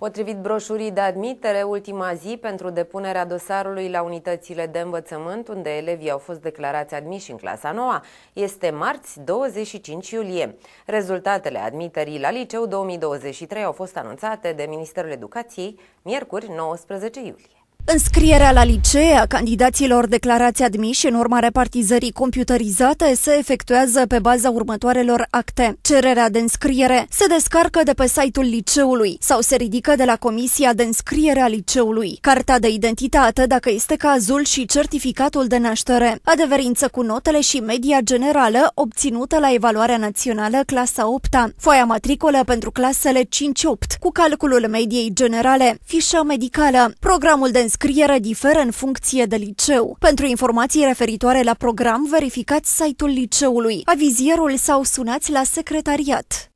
Potrivit broșurii de admitere, ultima zi pentru depunerea dosarului la unitățile de învățământ unde elevii au fost declarați admiși în clasa 9 este marți 25 iulie. Rezultatele admiterii la liceu 2023 au fost anunțate de Ministerul Educației miercuri 19 iulie. Înscrierea la licee a candidaților declarați admiși în urma repartizării computerizate se efectuează pe baza următoarelor acte. Cererea de înscriere se descarcă de pe site-ul liceului sau se ridică de la Comisia de Înscriere a liceului. Carta de identitate, dacă este cazul, și certificatul de naștere. Adeverință cu notele și media generală obținută la evaluarea națională clasa 8-a. Foaia matricolă pentru clasele 5-8 cu calculul mediei generale. Fișă medicală. Programul de înscriere diferă în funcție de liceu. Pentru informații referitoare la program, verificați site-ul liceului, avizierul sau sunați la secretariat.